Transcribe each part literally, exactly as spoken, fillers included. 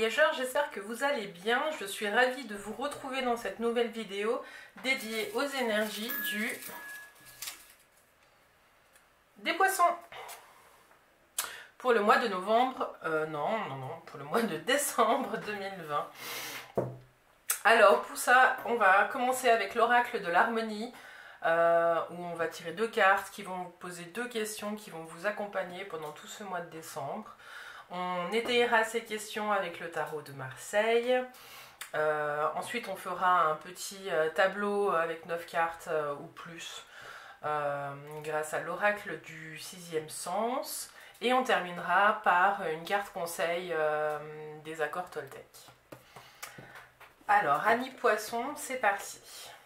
voyageurs, j'espère que vous allez bien. Je suis ravie de vous retrouver dans cette nouvelle vidéo dédiée aux énergies du... des poissons. Pour le mois de novembre, euh, non, non, non, pour le mois de décembre deux mille vingt. Alors pour ça, on va commencer avec l'oracle de l'harmonie, euh, où on va tirer deux cartes qui vont vous poser deux questions qui vont vous accompagner pendant tout ce mois de décembre. On étayera ces questions avec le tarot de Marseille. Euh, ensuite, on fera un petit tableau avec neuf cartes euh, ou plus euh, grâce à l'oracle du sixième sens. Et on terminera par une carte conseil euh, des accords Toltec. Alors, Amis Poissons, c'est parti.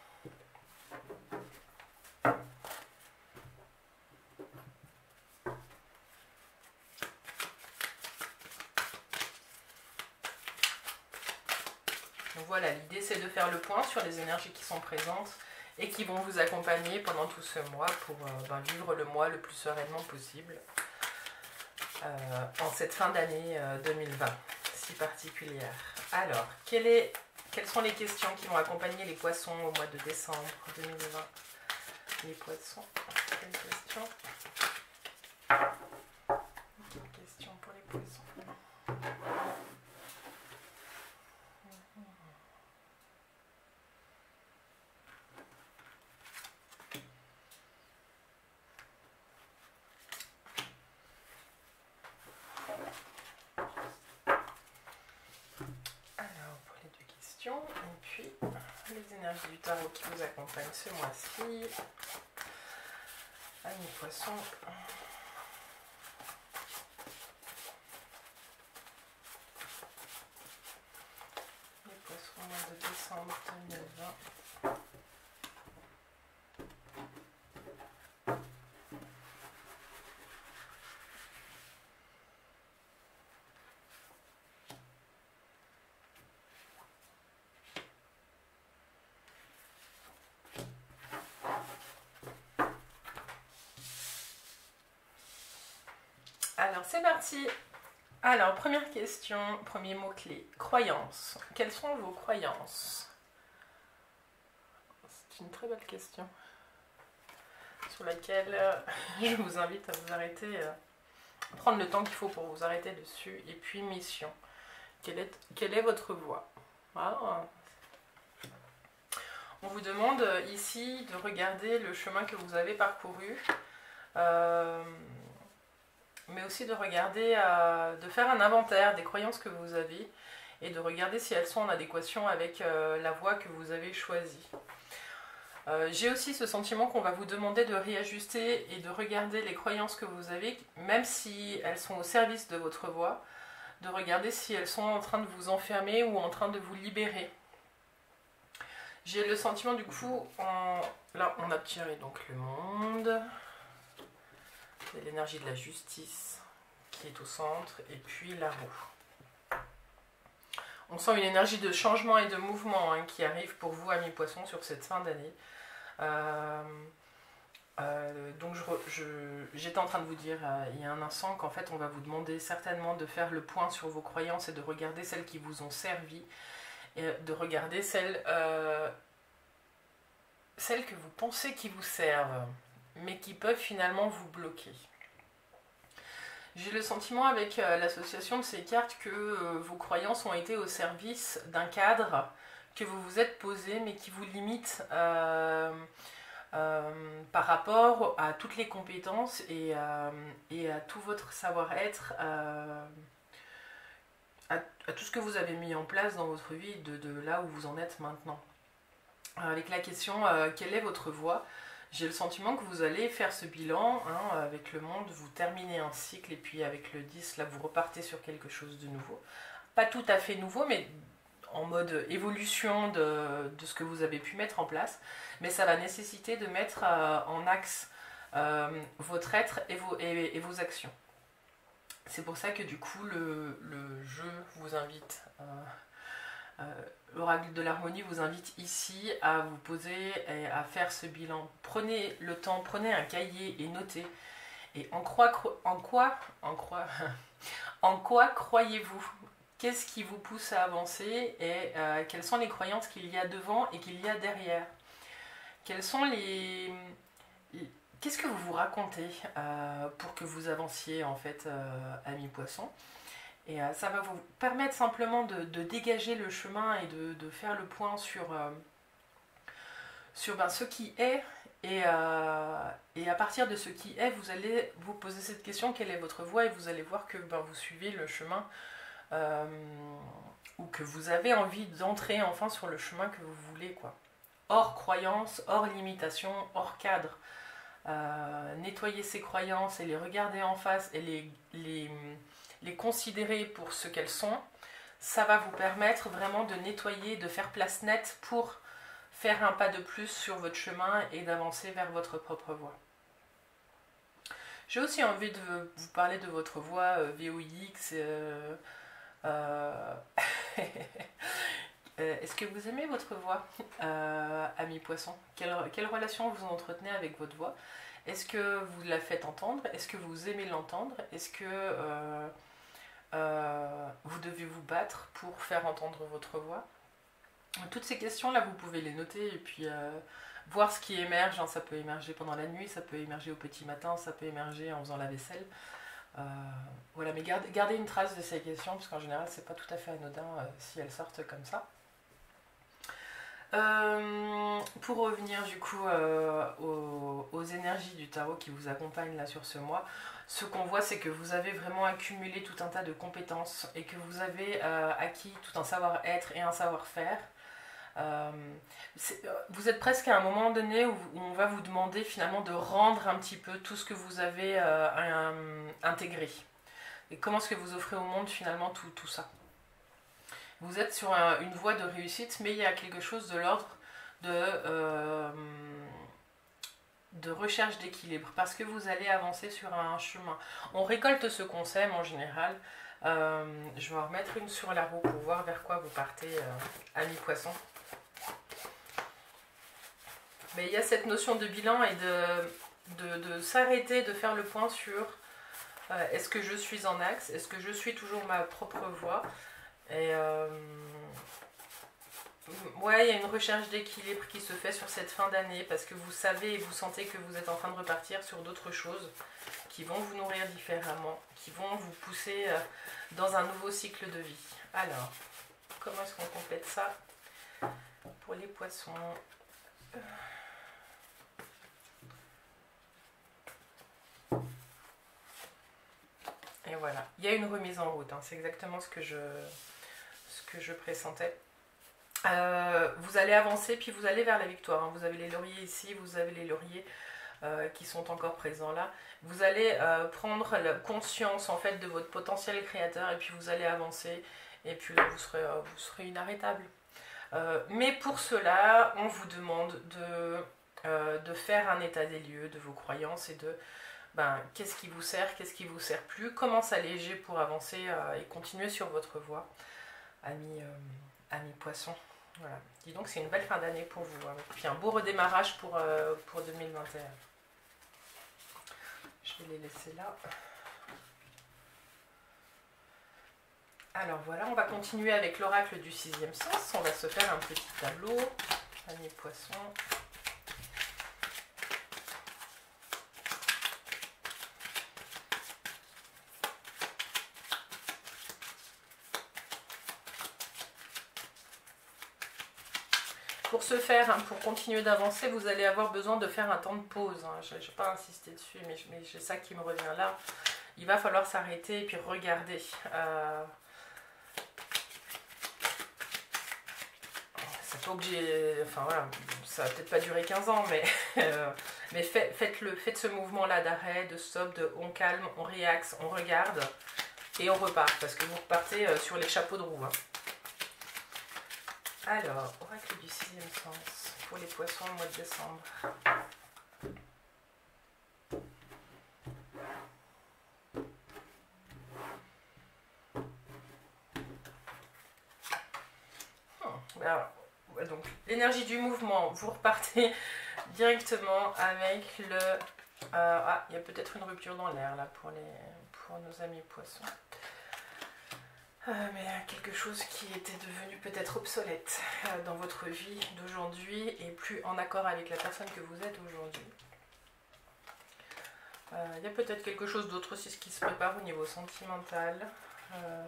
Donc voilà, l'idée c'est de faire le point sur les énergies qui sont présentes et qui vont vous accompagner pendant tout ce mois pour euh, ben, vivre le mois le plus sereinement possible euh, en cette fin d'année euh, deux mille vingt si particulière. Alors, quelle est, quelles sont les questions qui vont accompagner les poissons au mois de décembre deux mille vingt? Les poissons, quelles questions? Quelles questions pour les poissons? Et puis les énergies du tarot qui vous accompagnent ce mois-ci. Amis Poissons. Les Poissons au mois de décembre deux mille vingt. Alors c'est parti. Alors première question, premier mot-clé, croyances. Quelles sont vos croyances? C'est une très belle question sur laquelle euh, je vous invite à vous arrêter, euh, prendre le temps qu'il faut pour vous arrêter dessus. Et puis mission. Quelle est, quelle est votre voie? Ah. On vous demande ici de regarder le chemin que vous avez parcouru. Euh, mais aussi de regarder, euh, de faire un inventaire des croyances que vous avez et de regarder si elles sont en adéquation avec euh, la voie que vous avez choisie. Euh, J'ai aussi ce sentiment qu'on va vous demander de réajuster et de regarder les croyances que vous avez, même si elles sont au service de votre voie, de regarder si elles sont en train de vous enfermer ou en train de vous libérer. J'ai le sentiment du coup, en... là on a tiré donc le monde. C'est l'énergie de la justice qui est au centre et puis la roue. On sent une énergie de changement et de mouvement hein, qui arrive pour vous, Amis Poissons, sur cette fin d'année. Euh, euh, donc j'étais en train de vous dire euh, il y a un instant qu'en fait on va vous demander certainement de faire le point sur vos croyances et de regarder celles qui vous ont servi et de regarder celles, euh, celles que vous pensez qui vous servent, mais qui peuvent finalement vous bloquer. J'ai le sentiment avec euh, l'association de ces cartes que euh, vos croyances ont été au service d'un cadre que vous vous êtes posé, mais qui vous limite euh, euh, par rapport à toutes les compétences et, euh, et à tout votre savoir-être, euh, à, à tout ce que vous avez mis en place dans votre vie, de, de là où vous en êtes maintenant. Avec la question euh, quelle est votre voie? J'ai le sentiment que vous allez faire ce bilan hein, avec le monde, vous terminez un cycle et puis avec le dix, là vous repartez sur quelque chose de nouveau. Pas tout à fait nouveau, mais en mode évolution de, de ce que vous avez pu mettre en place. Mais ça va nécessiter de mettre euh, en axe euh, votre être et vos, et, et vos actions. C'est pour ça que du coup le, le jeu vous invite... Euh, Euh, l'oracle de l'harmonie vous invite ici à vous poser et à faire ce bilan. Prenez le temps, prenez un cahier et notez. Et en quoi, en quoi, en quoi, en quoi croyez-vous? qu'est-ce qui vous pousse à avancer et euh, quelles sont les croyances qu'il y a devant et qu'il y a derrière. Quels sont les... Qu'est-ce que vous vous racontez euh, pour que vous avanciez en fait, euh, amis poissons? Et euh, ça va vous permettre simplement de, de dégager le chemin et de, de faire le point sur, euh, sur ben, ce qui est. Et, euh, et à partir de ce qui est, vous allez vous poser cette question, quelle est votre voie? Et vous allez voir que ben, vous suivez le chemin euh, ou que vous avez envie d'entrer enfin sur le chemin que vous voulez, quoi. Hors croyance, hors limitation, hors cadre. Euh, nettoyer ses croyances et les regarder en face et les, les, les considérer pour ce qu'elles sont, ça va vous permettre vraiment de nettoyer, de faire place nette pour faire un pas de plus sur votre chemin et d'avancer vers votre propre voie. J'ai aussi envie de vous parler de votre voie euh, V O X. Euh, euh, Est-ce que vous aimez votre voix, euh, ami poisson? Quelle, quelle relation vous entretenez avec votre voix? Est-ce que vous la faites entendre? Est-ce que vous aimez l'entendre? Est-ce que euh, euh, vous devez vous battre pour faire entendre votre voix? Toutes ces questions-là, vous pouvez les noter et puis euh, voir ce qui émerge. Hein, ça peut émerger pendant la nuit, ça peut émerger au petit matin, ça peut émerger en faisant la vaisselle. Euh, voilà, mais gardez, gardez une trace de ces questions parce qu'en général, c'est pas tout à fait anodin euh, si elles sortent comme ça. Euh, pour revenir du coup euh, aux, aux énergies du tarot qui vous accompagnent là sur ce mois, ce qu'on voit c'est que vous avez vraiment accumulé tout un tas de compétences et que vous avez euh, acquis tout un savoir-être et un savoir-faire. Euh, vous êtes presque à un moment donné où, où on va vous demander finalement de rendre un petit peu tout ce que vous avez euh, un, intégré. Et comment est-ce que vous offrez au monde finalement tout, tout ça. Vous êtes sur un, une voie de réussite, mais il y a quelque chose de l'ordre de, euh, de recherche d'équilibre, parce que vous allez avancer sur un chemin. On récolte ce qu'on sème en général. Euh, je vais en remettre une sur la roue pour voir vers quoi vous partez, euh, amis poissons. Mais il y a cette notion de bilan et de, de, de s'arrêter, de faire le point sur euh, est-ce que je suis en axe, est-ce que je suis toujours ma propre voie. Et euh, ouais, il y a une recherche d'équilibre qui se fait sur cette fin d'année parce que vous savez et vous sentez que vous êtes en train de repartir sur d'autres choses qui vont vous nourrir différemment, qui vont vous pousser dans un nouveau cycle de vie. Alors, comment est-ce qu'on complète ça pour les poissons? Et voilà, il y a une remise en route, hein. C'est exactement ce que je... que je pressentais. Euh, vous allez avancer puis vous allez vers la victoire, hein. Vous avez les lauriers ici, vous avez les lauriers euh, qui sont encore présents là. Vous allez euh, prendre la conscience en fait de votre potentiel créateur et puis vous allez avancer et puis là vous serez, euh, vous serez inarrêtable. Euh, mais pour cela, on vous demande de, euh, de faire un état des lieux de vos croyances et de ben, qu'est-ce qui vous sert, qu'est-ce qui vous sert plus, comment s'alléger pour avancer euh, et continuer sur votre voie. Amis, euh, amis poissons. Voilà. Dis donc, c'est une belle fin d'année pour vous. Hein. Puis un beau redémarrage pour, euh, pour deux mille vingt et un. Je vais les laisser là. Alors voilà, on va continuer avec l'oracle du sixième sens. On va se faire un petit tableau. Amis poissons. Pour ce faire, hein, pour continuer d'avancer, vous allez avoir besoin de faire un temps de pause. Hein. Je n'ai pas insisté dessus, mais, mais j'ai ça qui me revient là. Il va falloir s'arrêter et puis regarder. Euh... C'est pas obligé... Enfin voilà, ça va peut-être pas durer quinze ans, mais, euh, mais fait, faites-le. Faites ce mouvement-là d'arrêt, de stop, de on calme, on réaxe, on regarde et on repart. Parce que vous repartez sur les chapeaux de roue. Hein. Alors, oracle du sixième sens pour les poissons au mois de décembre. Hmm. Alors, ouais, donc l'énergie du mouvement, vous repartez directement avec le... Euh, ah, il y a peut-être une rupture dans l'air là pour, les, pour nos amis poissons. Euh, mais quelque chose qui était devenu peut-être obsolète euh, dans votre vie d'aujourd'hui et plus en accord avec la personne que vous êtes aujourd'hui. Il euh, y a peut-être quelque chose d'autre aussi qui se prépare au niveau sentimental. Euh,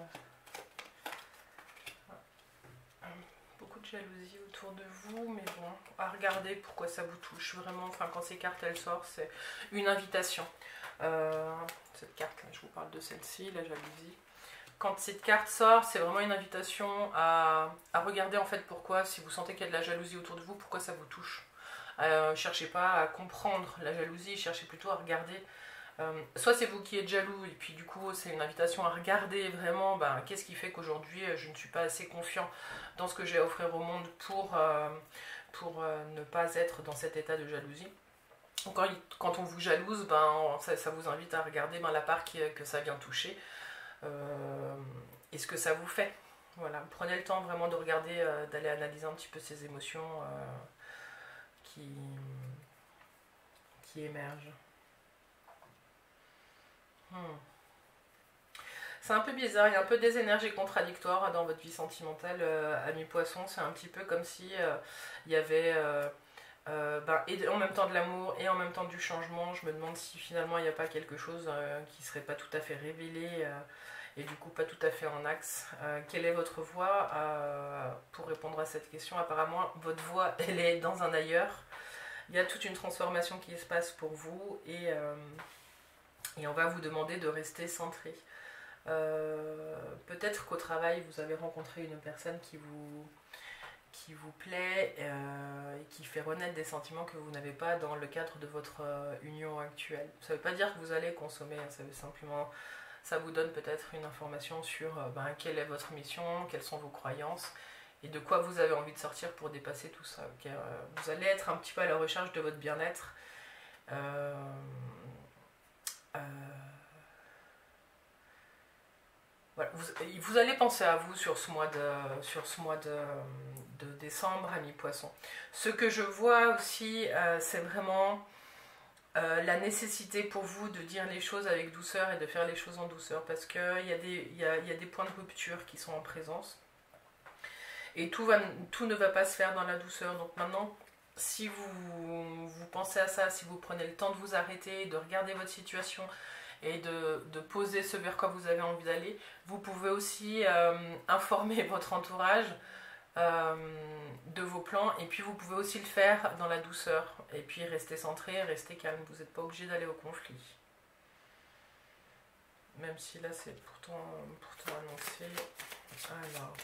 beaucoup de jalousie autour de vous, mais bon, à regarder pourquoi ça vous touche. Vraiment, enfin, quand ces cartes elles sortent, c'est une invitation. Euh, cette carte, là, je vous parle de celle-ci, la jalousie. Quand cette carte sort, c'est vraiment une invitation à, à regarder en fait pourquoi, si vous sentez qu'il y a de la jalousie autour de vous, pourquoi ça vous touche. Euh, cherchez pas à comprendre la jalousie, cherchez plutôt à regarder. Euh, soit c'est vous qui êtes jaloux, et puis du coup c'est une invitation à regarder vraiment ben, qu'est-ce qui fait qu'aujourd'hui je ne suis pas assez confiant dans ce que j'ai à offrir au monde pour, euh, pour euh, ne pas être dans cet état de jalousie. Quand, quand on vous jalouse, ben, ça, ça vous invite à regarder ben, la part qui, que ça vient toucher. Euh, et ce que ça vous fait. Voilà, prenez le temps vraiment de regarder, euh, d'aller analyser un petit peu ces émotions euh, qui, qui émergent. Hmm. C'est un peu bizarre, il y a un peu des énergies contradictoires dans votre vie sentimentale, euh, ami poisson. C'est un petit peu comme si euh, il y avait euh, euh, ben, et en même temps de l'amour et en même temps du changement. Je me demande si finalement il n'y a pas quelque chose euh, qui ne serait pas tout à fait révélé. Euh, et du coup pas tout à fait en axe. Euh, quelle est votre voie euh, pour répondre à cette question? Apparemment, votre voie, elle est dans un ailleurs. Il y a toute une transformation qui se passe pour vous et, euh, et on va vous demander de rester centré. Euh, Peut-être qu'au travail, vous avez rencontré une personne qui vous, qui vous plaît euh, et qui fait renaître des sentiments que vous n'avez pas dans le cadre de votre euh, union actuelle. Ça ne veut pas dire que vous allez consommer, ça veut simplement... Ça vous donne peut-être une information sur euh, ben, quelle est votre mission, quelles sont vos croyances et de quoi vous avez envie de sortir pour dépasser tout ça. Okay, euh, vous allez être un petit peu à la recherche de votre bien-être. Euh, euh, voilà, vous, vous allez penser à vous sur ce mois de, sur ce mois de, de décembre, ami poisson. Ce que je vois aussi, euh, c'est vraiment... Euh, la nécessité pour vous de dire les choses avec douceur et de faire les choses en douceur parce qu'il y, y, y a des points de rupture qui sont en présence et tout, va, tout ne va pas se faire dans la douceur. Donc maintenant, si vous, vous pensez à ça, si vous prenez le temps de vous arrêter, de regarder votre situation et de, de poser ce vers quoi vous avez envie d'aller, vous pouvez aussi euh, informer votre entourage Euh, de vos plans et puis vous pouvez aussi le faire dans la douceur et puis rester centré, rester calme, vous n'êtes pas obligé d'aller au conflit, même si là c'est pourtant, pourtant annoncé. Alors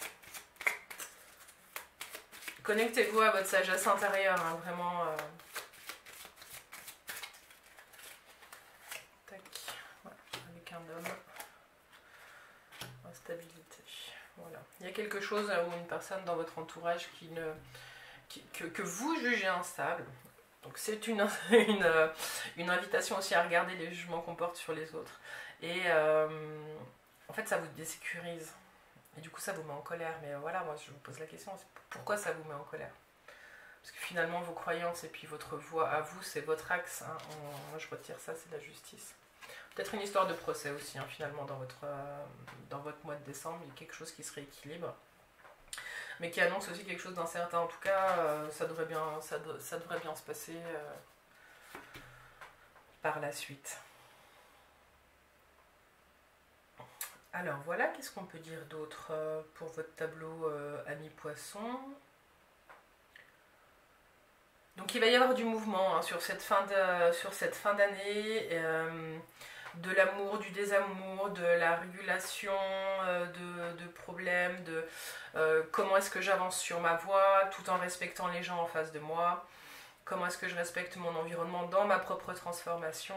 connectez-vous à votre sagesse intérieure, hein, vraiment euh... tac, ouais, avec un homme, instabilité. Voilà. Il y a quelque chose ou une personne dans votre entourage qui ne, qui, que, que vous jugez instable. Donc c'est une, une, une invitation aussi à regarder les jugements qu'on porte sur les autres. Et euh, en fait ça vous désécurise. Et du coup ça vous met en colère. Mais voilà, moi je vous pose la question, pourquoi ça vous met en colère? Parce que finalement vos croyances et puis votre voix à vous, c'est votre axe. Hein. On, moi je retire ça, c'est la justice. Peut-être une histoire de procès aussi, hein, finalement, dans votre, euh, dans votre mois de décembre. Il y a quelque chose qui se rééquilibre, mais qui annonce aussi quelque chose d'incertain. En tout cas, euh, ça, devrait bien, ça, de, ça devrait bien se passer euh, par la suite. Alors voilà, qu'est-ce qu'on peut dire d'autre euh, pour votre tableau euh, ami poisson? Donc il va y avoir du mouvement hein, sur cette fin de, sur cette fin d'année. Euh, de l'amour, du désamour, de la régulation euh, de, de problèmes, de euh, comment est-ce que j'avance sur ma voie tout en respectant les gens en face de moi, comment est-ce que je respecte mon environnement dans ma propre transformation.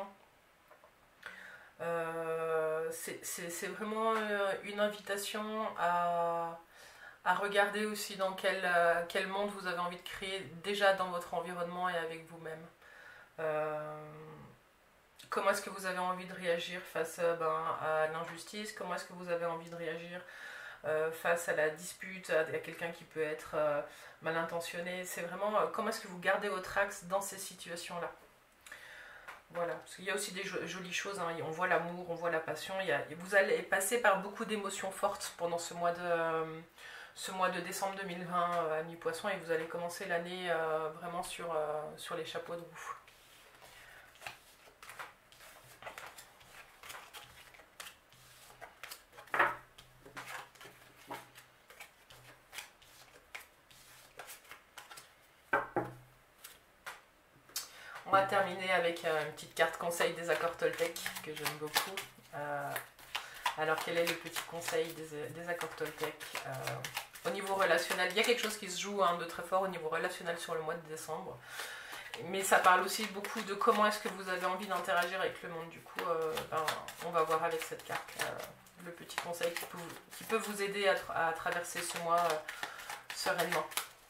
Euh, c'est vraiment une invitation à, à regarder aussi dans quel, quel monde vous avez envie de créer déjà dans votre environnement et avec vous-même. Euh, Comment est-ce que vous avez envie de réagir face ben, à l'injustice? Comment est-ce que vous avez envie de réagir euh, face à la dispute, à, à quelqu'un qui peut être euh, mal intentionné? C'est vraiment euh, comment est-ce que vous gardez votre axe dans ces situations-là? Voilà, parce qu'il y a aussi des jolies choses, hein. On voit l'amour, on voit la passion. Il y a, vous allez passer par beaucoup d'émotions fortes pendant ce mois de, euh, ce mois de décembre deux mille vingt euh, à mi-poisson, et vous allez commencer l'année euh, vraiment sur, euh, sur les chapeaux de roue. On va terminer avec euh, une petite carte conseil des accords Toltec que j'aime beaucoup. Euh, alors quel est le petit conseil des, des accords Toltec euh, au niveau relationnel? Il y a quelque chose qui se joue hein, de très fort au niveau relationnel sur le mois de décembre. Mais ça parle aussi beaucoup de comment est-ce que vous avez envie d'interagir avec le monde. Du coup, euh, ben, on va voir avec cette carte euh, le petit conseil qui peut, qui peut vous aider à, tra à traverser ce mois euh, sereinement.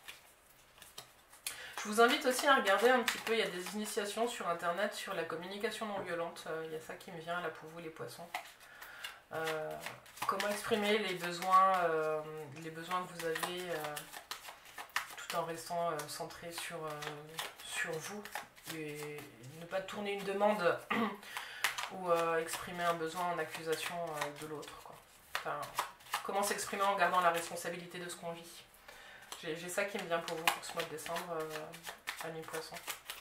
Je vous invite aussi à regarder un petit peu, il y a des initiations sur internet sur la communication non violente. Euh, il y a ça qui me vient là pour vous les poissons. Euh, comment exprimer les besoins, euh, les besoins que vous avez euh, tout en restant euh, centré sur, euh, sur vous et ne pas tourner une demande ou euh, exprimer un besoin en accusation euh, de l'autre. Enfin, comment s'exprimer en gardant la responsabilité de ce qu'on vit. J'ai ça qui me vient pour vous pour ce mois de décembre euh, à mi-poisson.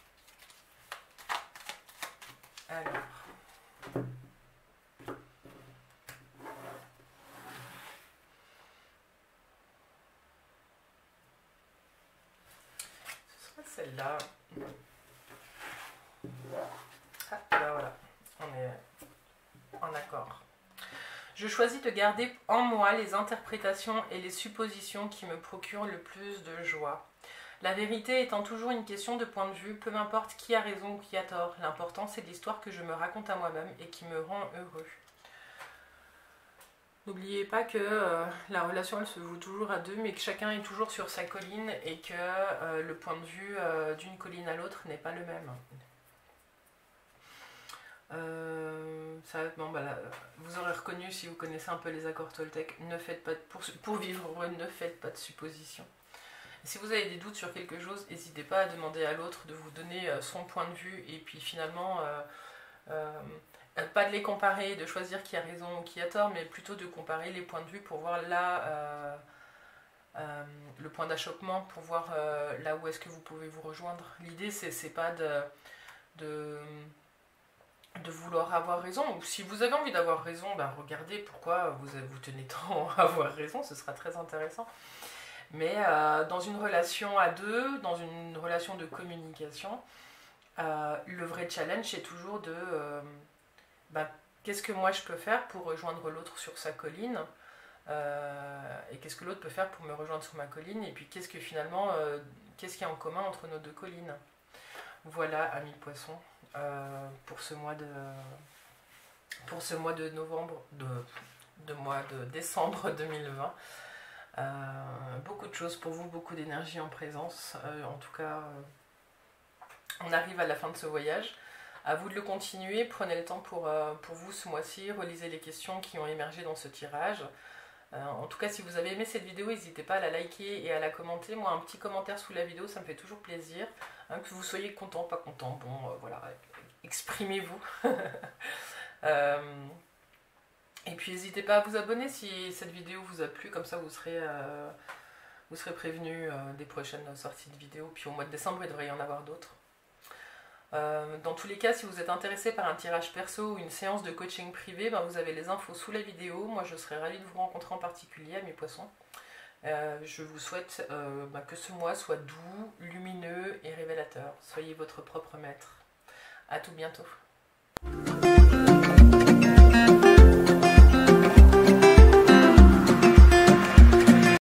Alors. Celle-là. Ah, là voilà, on est en accord. Je choisis de garder en moi les interprétations et les suppositions qui me procurent le plus de joie. La vérité étant toujours une question de point de vue, peu m'importe qui a raison ou qui a tort. L'important c'est l'histoire que je me raconte à moi-même et qui me rend heureux. N'oubliez pas que euh, la relation elle se joue toujours à deux, mais que chacun est toujours sur sa colline et que euh, le point de vue euh, d'une colline à l'autre n'est pas le même. Euh, ça, bon, bah là, vous aurez reconnu si vous connaissez un peu les accords Toltec, ne faites pas de, pour, pour vivre heureux, ne faites pas de suppositions. Et si vous avez des doutes sur quelque chose, n'hésitez pas à demander à l'autre de vous donner euh, son point de vue et puis finalement... Euh, euh, pas de les comparer, de choisir qui a raison ou qui a tort, mais plutôt de comparer les points de vue pour voir là euh, euh, le point d'achoppement, pour voir euh, là où est-ce que vous pouvez vous rejoindre. L'idée c'est pas de, de, de vouloir avoir raison, ou si vous avez envie d'avoir raison, ben regardez pourquoi vous, vous tenez tant à avoir raison, ce sera très intéressant. Mais euh, dans une relation à deux, dans une relation de communication, euh, le vrai challenge c'est toujours de... Euh, bah, qu'est-ce que moi je peux faire pour rejoindre l'autre sur sa colline euh, et qu'est-ce que l'autre peut faire pour me rejoindre sur ma colline, et puis qu'est-ce que finalement euh, qu'est-ce qu'il y a en commun entre nos deux collines. Voilà, amis poissons, euh, pour ce mois de pour ce mois de novembre de, de mois de décembre deux mille vingt. Euh, beaucoup de choses pour vous, beaucoup d'énergie en présence. Euh, en tout cas, euh, on arrive à la fin de ce voyage. À vous de le continuer, prenez le temps pour, euh, pour vous ce mois-ci, relisez les questions qui ont émergé dans ce tirage. Euh, en tout cas, si vous avez aimé cette vidéo, n'hésitez pas à la liker et à la commenter. Moi, un petit commentaire sous la vidéo, ça me fait toujours plaisir. Hein, que vous soyez content, pas content, bon, euh, voilà, exprimez-vous. euh, et puis, n'hésitez pas à vous abonner si cette vidéo vous a plu, comme ça vous serez, euh, vous serez prévenu euh, des prochaines sorties de vidéos. Puis au mois de décembre, il devrait y en avoir d'autres. Euh, dans tous les cas, si vous êtes intéressé par un tirage perso ou une séance de coaching privé, ben vous avez les infos sous la vidéo. Moi, je serais ravie de vous rencontrer en particulier, à mes poissons. Euh, je vous souhaite euh, ben, que ce mois soit doux, lumineux et révélateur. Soyez votre propre maître. À tout bientôt.